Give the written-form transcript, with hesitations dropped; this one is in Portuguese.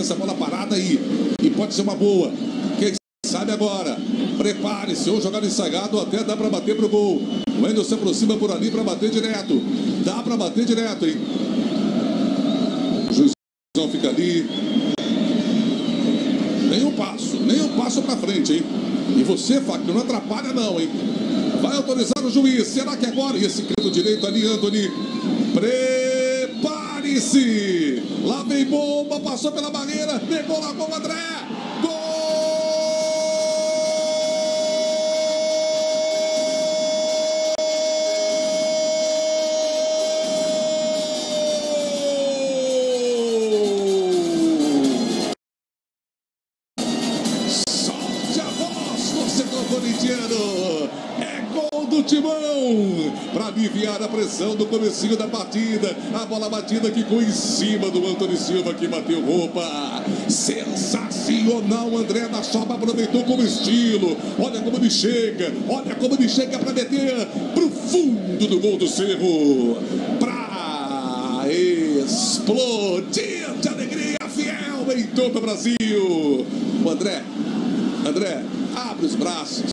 essa bola parada aí. E pode ser uma boa. Quem sabe agora. Prepare-se, ou jogada ensaiado, até dá para bater pro gol. O Wendel se aproxima por ali para bater direto. Dá para bater direto, hein? O juizão fica ali. Nem um passo para frente, hein? E você, Fábio, não atrapalha não, hein? Vai autorizar o juiz. Será que agora? E esse canto direito ali, Anthony. Prepare-se. Lá vem bomba, passou pela barreira. Pegou lá com o André. Gol! Solte a voz, torcedor corintiano. É gol do Timão para aliviar a pressão do comecinho da partida. A bola batida ficou em cima do Antônio Silva, que bateu roupa. Sensacional, André da Soba aproveitou com estilo. Olha como ele chega para meter pro fundo do gol do Cerro, para explodir de alegria fiel em todo o Brasil. O André, abre os braços.